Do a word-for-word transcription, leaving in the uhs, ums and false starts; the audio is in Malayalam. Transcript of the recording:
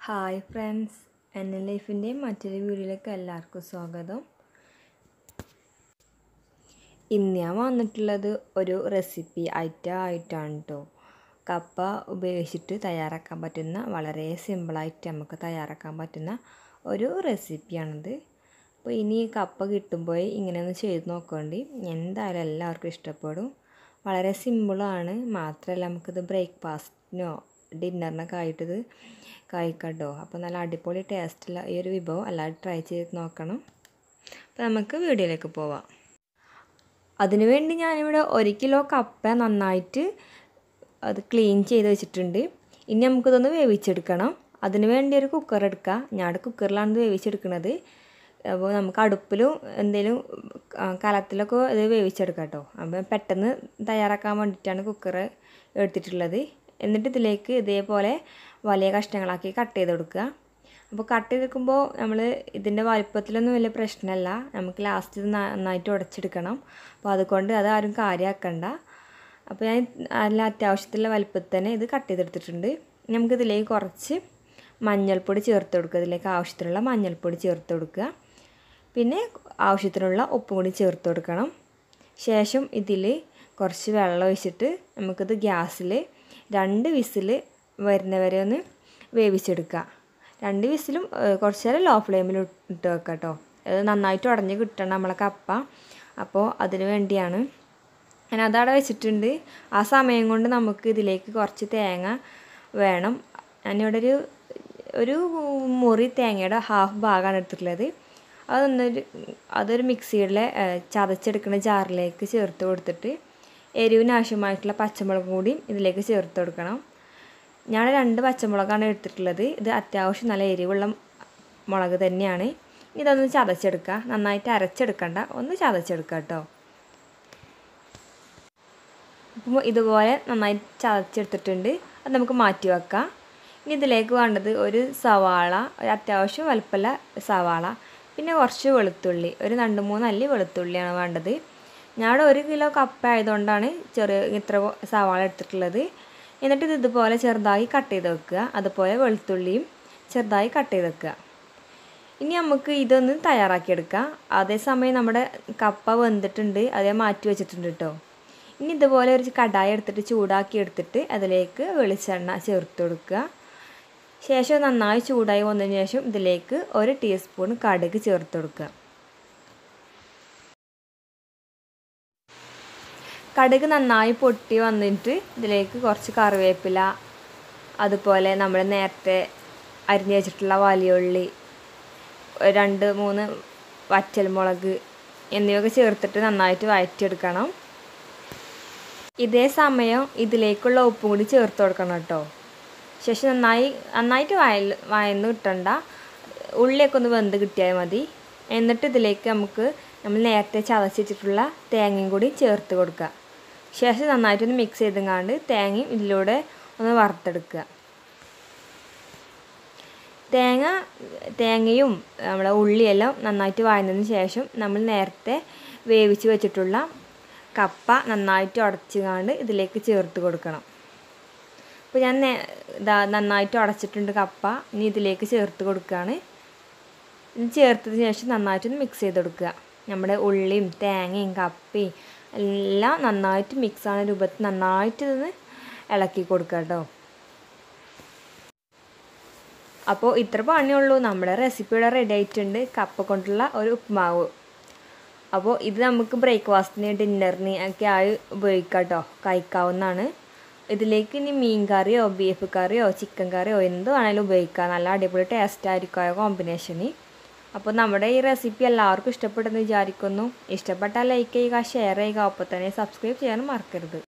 ഹായ് ഫ്രണ്ട്സ്, എൻ എൻ ലൈഫിൻ്റെ മറ്റൊരു വീഡിയോയിലേക്ക് എല്ലാവർക്കും സ്വാഗതം. ഇന്ന് ഞാൻ വന്നിട്ടുള്ളത് ഒരു റെസിപ്പി ഐറ്റം ആയിട്ടാണ് കേട്ടോ. കപ്പ ഉപയോഗിച്ചിട്ട് തയ്യാറാക്കാൻ പറ്റുന്ന വളരെ സിമ്പിളായിട്ട് നമുക്ക് തയ്യാറാക്കാൻ പറ്റുന്ന ഒരു റെസിപ്പിയാണിത്. അപ്പോൾ ഇനി കപ്പ കിട്ടുമ്പോൾ ഇങ്ങനെ ഒന്ന് ചെയ്ത് നോക്കേണ്ടി, എന്തായാലും എല്ലാവർക്കും ഇഷ്ടപ്പെടും. വളരെ സിമ്പിളാണ്, മാത്രമല്ല നമുക്കിത് ബ്രേക്ക്ഫാസ്റ്റിനോ ഡിന്നറിനൊക്കെ ആയിട്ടിത് കഴിക്കട്ടോ. അപ്പോൾ നല്ല അടിപൊളി ടേസ്റ്റുള്ള ഈ ഒരു വിഭവം എല്ലാവരും ട്രൈ ചെയ്ത് നോക്കണം. അപ്പോൾ നമുക്ക് വീഡിയോയിലേക്ക് പോവാം. അതിനുവേണ്ടി ഞാനിവിടെ ഒരു കിലോ കപ്പ നന്നായിട്ട് അത് ക്ലീൻ ചെയ്ത് വെച്ചിട്ടുണ്ട്. ഇനി നമുക്കിതൊന്ന് വേവിച്ചെടുക്കണം. അതിന് വേണ്ടി ഒരു കുക്കർ എടുക്കുക. ഞാൻ കുക്കറിലാണ് ഇത് വേവിച്ചെടുക്കുന്നത്. അപ്പോൾ നമുക്ക് അടുപ്പിലും എന്തെങ്കിലും കലത്തിലൊക്കെ ഇത് വേവിച്ചെടുക്കാം കേട്ടോ. അപ്പോൾ പെട്ടെന്ന് തയ്യാറാക്കാൻ വേണ്ടിയിട്ടാണ് കുക്കർ എടുത്തിട്ടുള്ളത്. എന്നിട്ട് ഇതിലേക്ക് ഇതേപോലെ വലിയ കഷ്ണങ്ങളാക്കി കട്ട് ചെയ്ത് കൊടുക്കുക. അപ്പോൾ കട്ട് ചെയ്തെടുക്കുമ്പോൾ നമ്മൾ ഇതിൻ്റെ വലിപ്പത്തിലൊന്നും വലിയ പ്രശ്നമല്ല, നമുക്ക് ലാസ്റ്റ് ഇത് നന്നായിട്ട് ഉടച്ചെടുക്കണം. അപ്പോൾ അതുകൊണ്ട് അത് ആരും കാര്യമാക്കണ്ട. അപ്പോൾ ഞാൻ അതിൽ അത്യാവശ്യത്തിലുള്ള വലിപ്പത്തിൽ തന്നെ ഇത് കട്ട് ചെയ്തെടുത്തിട്ടുണ്ട്. നമുക്കിതിലേക്ക് കുറച്ച് മഞ്ഞൾപ്പൊടി ചേർത്ത് കൊടുക്കുക. ഇതിലേക്ക് ആവശ്യത്തിനുള്ള മഞ്ഞൾപ്പൊടി ചേർത്ത് കൊടുക്കുക. പിന്നെ ആവശ്യത്തിനുള്ള ഉപ്പും കൂടി ചേർത്ത് കൊടുക്കണം. ശേഷം ഇതിൽ കുറച്ച് വെള്ളം ഒഴിച്ചിട്ട് നമുക്കിത് ഗ്യാസിൽ രണ്ട് വിസിൽ വരുന്നവരെ ഒന്ന് വേവിച്ചെടുക്കുക. രണ്ട് വിസിലും കുറച്ച് നേരം ലോ ഫ്ലെയിമിൽ ഇട്ട് വെക്കുക കേട്ടോ. അത് നന്നായിട്ട് ഉടഞ്ഞ് കിട്ടണം നമ്മളെ കപ്പ. അപ്പോൾ അതിന് വേണ്ടിയാണ് ഞാൻ അതവിടെ വെച്ചിട്ടുണ്ട്. ആ സമയം കൊണ്ട് നമുക്ക് ഇതിലേക്ക് കുറച്ച് തേങ്ങ വേണം. ഞാനിവിടെ ഒരു ഒരു മുറി തേങ്ങയുടെ ഹാഫ് ഭാഗമാണ് എടുത്തിട്ടുള്ളത്. അതൊന്നൊരു അതൊരു മിക്സിയുടെ ചതച്ചെടുക്കുന്ന ജാറിലേക്ക് ചേർത്ത് കൊടുത്തിട്ട് എരിവിന് ആവശ്യമായിട്ടുള്ള പച്ചമുളക് കൂടി ഇതിലേക്ക് ചേർത്ത് കൊടുക്കണം. ഞാൻ രണ്ട് പച്ചമുളകാണ് എടുത്തിട്ടുള്ളത്. ഇത് അത്യാവശ്യം നല്ല എരിവുള്ള മുളക് തന്നെയാണ്. ഇതൊന്ന് ചതച്ചെടുക്കുക. നന്നായിട്ട് അരച്ചെടുക്കണ്ട, ഒന്ന് ചതച്ചെടുക്കുക കേട്ടോ. അപ്പോൾ ഇതുപോലെ നന്നായി ചതച്ചെടുത്തിട്ടുണ്ട്. അത് നമുക്ക് മാറ്റി വെക്കാം. ഇനി ഇതിലേക്ക് വേണ്ടത് ഒരു സവാള, ഒരു അത്യാവശ്യം വലുപ്പമുള്ള സവാള, പിന്നെ കുറച്ച് വെളുത്തുള്ളി, ഒരു രണ്ട് മൂന്ന് അല്ലി വെളുത്തുള്ളിയാണ് വേണ്ടത്. ഞാനിവിടെ ഒരു കിലോ കപ്പ ആയതുകൊണ്ടാണ് ചെറിയ ഇത്ര സവാള എടുത്തിട്ടുള്ളത്. എന്നിട്ട് ഇത് ഇതുപോലെ ചെറുതായി കട്ട് ചെയ്ത് വെക്കുക. അതുപോലെ വെളുത്തുള്ളിയും ചെറുതായി കട്ട് ചെയ്ത് വെക്കുക. ഇനി നമുക്ക് ഇതൊന്ന് തയ്യാറാക്കിയെടുക്കാം. അതേസമയം നമ്മുടെ കപ്പ വെന്തിട്ടുണ്ട്, അതേ മാറ്റി വെച്ചിട്ടുണ്ട് കേട്ടോ. ഇനി ഇതുപോലെ ഒരു കടായി എടുത്തിട്ട് ചൂടാക്കി എടുത്തിട്ട് അതിലേക്ക് വെളിച്ചെണ്ണ ചേർത്ത് കൊടുക്കുക. ശേഷം നന്നായി ചൂടായി വന്നതിന് ശേഷം ഇതിലേക്ക് ഒരു ടീസ്പൂൺ കടുക് ചേർത്ത് കൊടുക്കുക. കടുക് നന്നായി പൊട്ടി വന്നിട്ട് ഇതിലേക്ക് കുറച്ച് കറിവേപ്പില, അതുപോലെ നമ്മൾ നേരത്തെ അരിഞ്ഞ് വെച്ചിട്ടുള്ള വലിയ ഉള്ളി, രണ്ട് മൂന്ന് വറ്റൽമുളക് എന്നിവയൊക്കെ ചേർത്തിട്ട് നന്നായിട്ട് വഴറ്റിയെടുക്കണം. ഇതേ സമയം ഇതിലേക്കുള്ള ഉപ്പും കൂടി ചേർത്ത് കൊടുക്കണം കേട്ടോ. ശേഷം നന്നായി നന്നായിട്ട് വയ വയന്ന് കിട്ടണ്ട, ഉള്ളിയൊക്കെ ഒന്ന് വെന്ത് കിട്ടിയാൽ മതി. എന്നിട്ട് ഇതിലേക്ക് നമുക്ക് നമ്മൾ നേരത്തെ ചതച്ചിട്ടുള്ള തേങ്ങയും കൂടി ചേർത്ത് കൊടുക്കുക. ശേഷം നന്നായിട്ടൊന്ന് മിക്സ് ചെയ്തെങ്ങാണ്ട് തേങ്ങയും ഇതിലൂടെ ഒന്ന് വറുത്തെടുക്കുക. തേങ്ങ തേങ്ങയും നമ്മളെ ഉള്ളിയെല്ലാം നന്നായിട്ട് വഴന്നതിന് ശേഷം നമ്മൾ നേരത്തെ വേവിച്ച് വെച്ചിട്ടുള്ള കപ്പ നന്നായിട്ട് ഉടച്ചുകൊണ്ട് ഇതിലേക്ക് ചേർത്ത് കൊടുക്കണം. അപ്പോൾ ഞാൻ ഇതാ നന്നായിട്ട് ഉടച്ചിട്ടുണ്ട് കപ്പ. ഇനി ഇതിലേക്ക് ചേർത്ത് കൊടുക്കുകയാണ്. ഇത് ചേർത്തതിന് ശേഷം നന്നായിട്ടൊന്ന് മിക്സ് ചെയ്ത് കൊടുക്കുക. നമ്മുടെ ഉള്ളിയും തേങ്ങയും കപ്പയും എല്ലാം നന്നായിട്ട് മിക്സാണ് രൂപത്തിൽ നന്നായിട്ട് ഇതൊന്ന് ഇളക്കി കൊടുക്കുക കേട്ടോ. അപ്പോൾ ഇത്ര പണിയുള്ളൂ, നമ്മുടെ റെസിപ്പിയുടെ റെഡി ആയിട്ടുണ്ട്, കപ്പ കൊണ്ടുള്ള ഒരു ഉപ്പുമാവ്. അപ്പോൾ ഇത് നമുക്ക് ബ്രേക്ക്ഫാസ്റ്റിന് ഡിന്നറിന് ഒക്കെ ആയി ഉപയോഗിക്കാം കേട്ടോ, കഴിക്കാവുന്നതാണ്. ഇതിലേക്ക് ഇനി മീൻ കറിയോ ബീഫ് കറിയോ ചിക്കൻ കറിയോ എന്ത് വേണമെങ്കിലും ഉപയോഗിക്കാം. നല്ല അടിപൊളി ടേസ്റ്റ് ആയിരിക്കും ആ കോമ്പിനേഷന്. അപ്പോൾ നമ്മുടെ ഈ റെസിപ്പി എല്ലാവർക്കും ഇഷ്ടപ്പെട്ടെന്ന് വിചാരിക്കുന്നു. ഇഷ്ടപ്പെട്ടാൽ ലൈക്ക് ചെയ്യുക, ഷെയർ ചെയ്യുക, ഒപ്പം തന്നെ സബ്സ്ക്രൈബ് ചെയ്യാനും മറക്കരുത്.